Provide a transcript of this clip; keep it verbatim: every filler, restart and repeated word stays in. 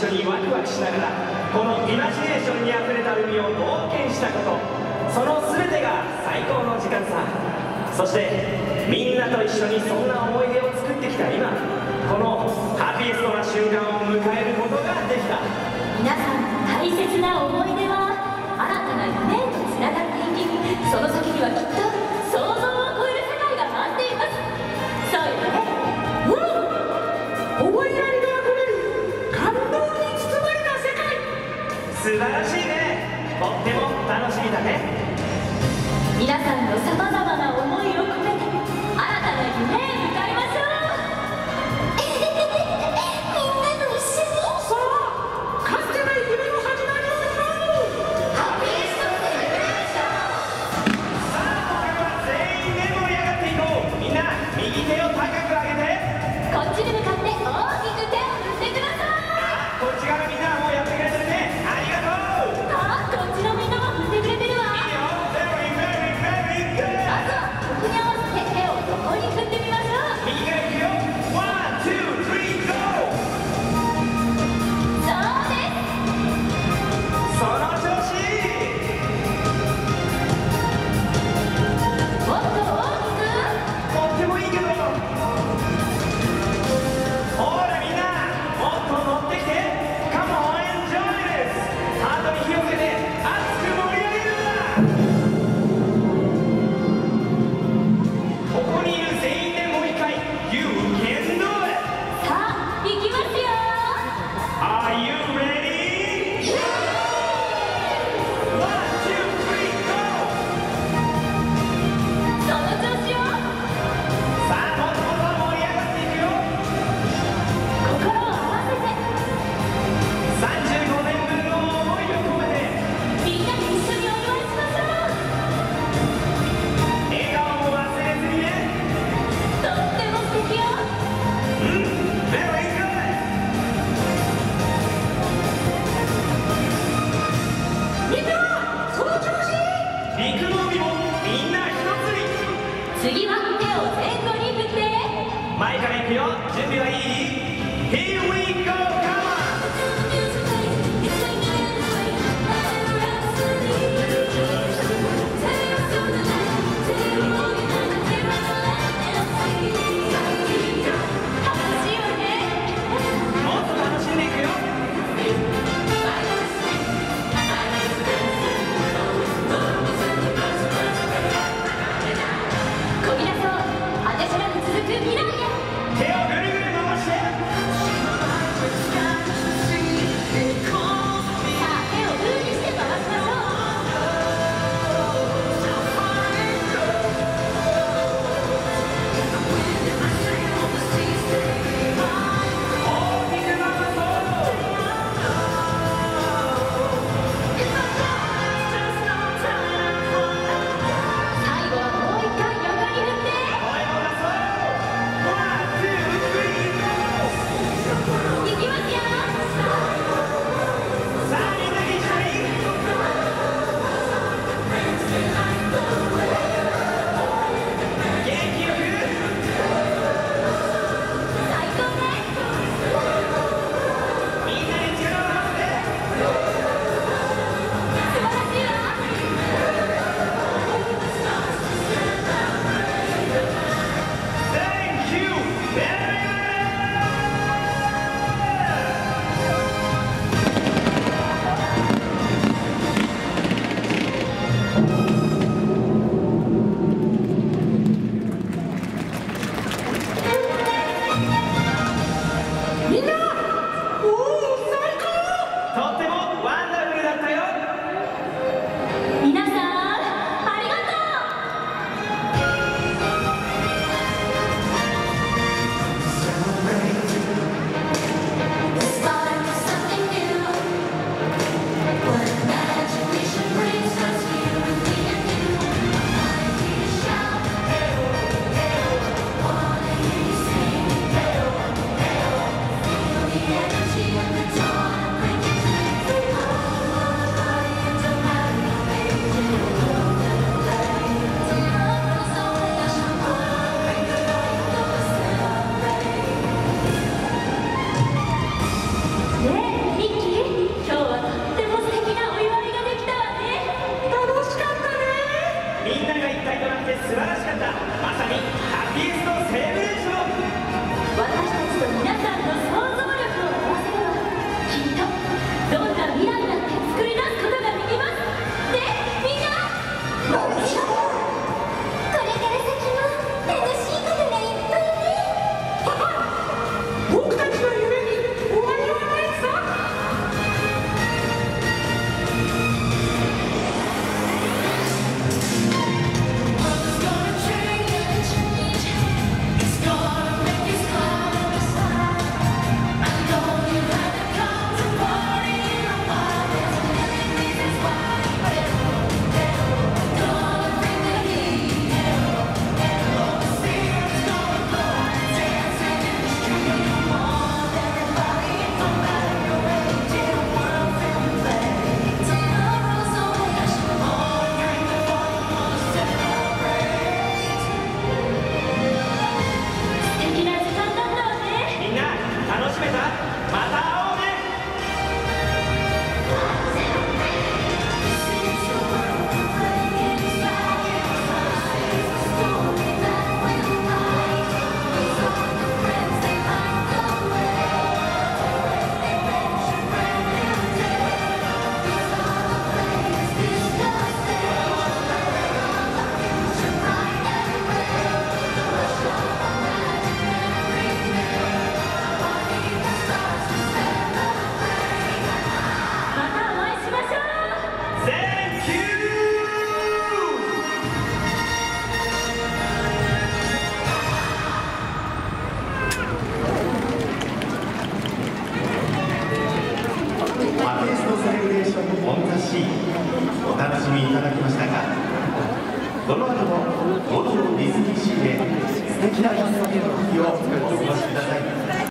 緒にワクワクしながらこのイマジネーションにあふれた海を冒険したこと、その全てが最高の時間さ。そしてみんなと一緒にそんな思い出を作ってきた今、このハピエストな瞬間を迎えることができた。 皆さんの大切な思い出は新たな夢へとつながっていき、その先にはきっと想像を超える世界が待っています。そうよね。 うん、思いやりがあふれる感動に包まれた世界。 素晴らしいね。とっても楽しみだね。 皆さんのさまざまな思いを込めて新たな夢へ向かいましょう。みんなと一緒に。 さあ、かつてない夢の始まりを祝うハピエストセレブレーション。 さあ、ここからは全員で盛り上がっていこう。みんな右手を高く上げて。 こっちに向かって大きく手を振ってください。 あ、こっち側のみんなはもうやってくれてるね。ありがとう。 あ、こっちのみんなも振ってくれてるわ。 いいよ。Very very very good。 あと素晴らしかった。まさにハッピーエストセレブレーション。 私たちと皆さんの想像力を合わせればきっとどんな未来だって作り出すことができます。で、みんなもちろんこれから先も楽しいことがいっぱいね。 僕たちの夢に終わりはないさ。 お楽しみいただきましたか。この後も元のディズニーシーで素敵なひとときをお過ごしください。